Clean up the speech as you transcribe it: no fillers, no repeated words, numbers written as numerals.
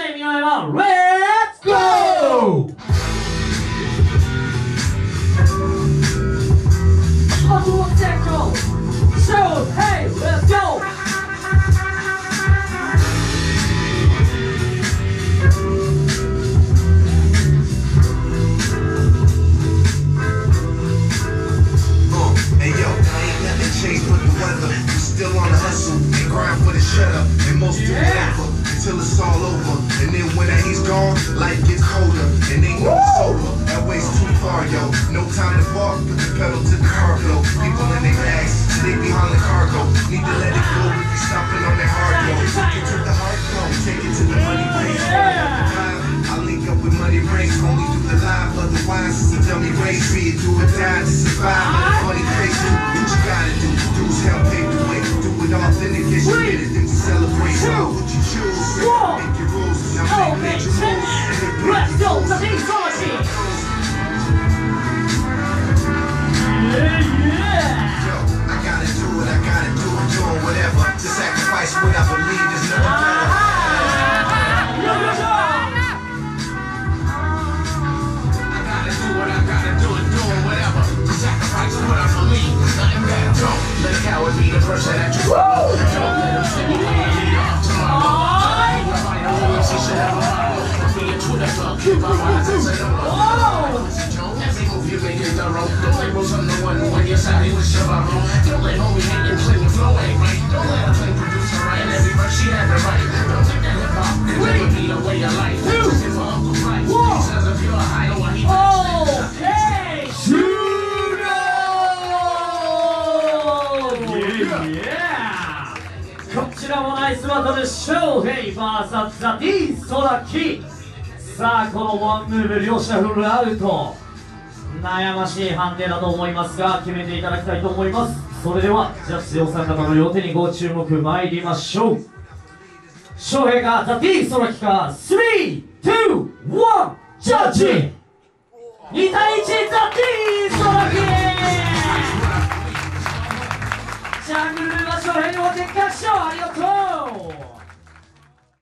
してみようよ。Let's go! SHO-HEY, let's go! Hey yo, ain't nothing changed but the weather. We still on the hustle and grind for the shut up. And most do whatever until it's all over. And then when he's gone, life gets colder. And ain't no sober. That way's too far, yo. No time to walk, put the pedal to the car blow. People in their bags, so they be hauling cargo. Need to let it go, we be stomping on their hard go. Take it to the hard flow, take it to the money race. I link up with money race, only do the live. Otherwise, it's a dummy race. Be it do or die to survive. Money race, do what you gotta do. Dudes help pave the way. Do it authentic, get you get it, then we celebrate. So what you choose, make your rules. Now make your moves. Let's go, the D Soraki! Yo, I gotta do it, doing whatever. To sacrifice what I believe is never better. What I believe, nothing better. Don't let a coward be the person that you follow. Don't let him send you when you lead off tomorrow. Nobody knows he should have a model. Be a Twitter fuck, keep my eyes and say no more. Every move you make is the road. Don't label someone when you're siding with Shabaro. Don't let homie hate and claim the flow ain't right. Don't let her claim producer right. And every verse she had to write. Don't think that hip hop can never be the way of life. If for Uncle Mike, he says if you're a high or he こちらもナイスバトル、SHO-HEY vs D Soraki。さあこのワンムーブ両者フルアウト、悩ましい判定だと思いますが決めていただきたいと思います。それではジャッジお三方の両手にご注目参りましょう。SHO-HEYか D Sorakiか、3、2、1、ジャッジ。2対1、D Soraki。ジャングルはSHO-HEYにお手かしょう。ありがとう。